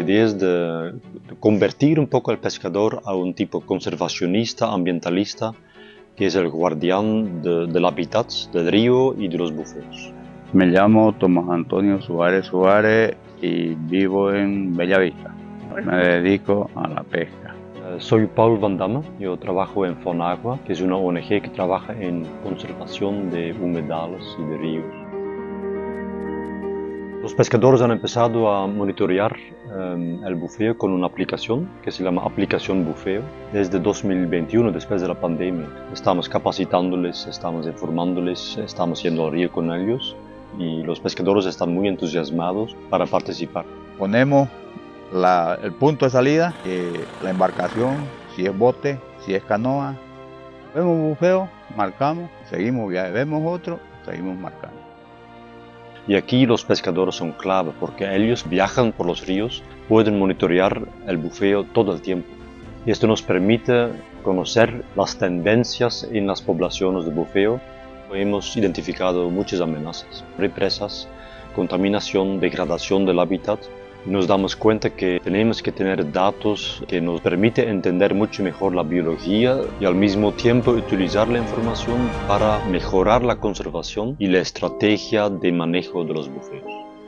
idea es de convertir un poco al pescador a un tipo conservacionista, ambientalista, que es el guardián del hábitat, del río y de los bufeos. Me llamo Tomás Antonio Suárez Suárez y vivo en Bellavista. Me dedico a la pesca. Soy Paul Van Damme, yo trabajo en Fonagua, que es una ONG que trabaja en conservación de humedales y de ríos. Los pescadores han empezado a monitorear el bufeo con una aplicación que se llama Aplicación Bufeo desde 2021, después de la pandemia. Estamos capacitándoles, estamos informándoles, estamos yendo al río con ellos y los pescadores están muy entusiasmados para participar. Ponemos el punto de salida, la embarcación, si es bote, si es canoa. Vemos un bufeo, marcamos, seguimos viaje, vemos otro, seguimos marcando. Y aquí los pescadores son clave porque ellos viajan por los ríos, pueden monitorear el bufeo todo el tiempo. Y esto nos permite conocer las tendencias en las poblaciones de bufeo. Hemos identificado muchas amenazas, represas, contaminación, degradación del hábitat. Nos damos cuenta que tenemos que tener datos que nos permiten entender mucho mejor la biología y al mismo tiempo utilizar la información para mejorar la conservación y la estrategia de manejo de los bufeos.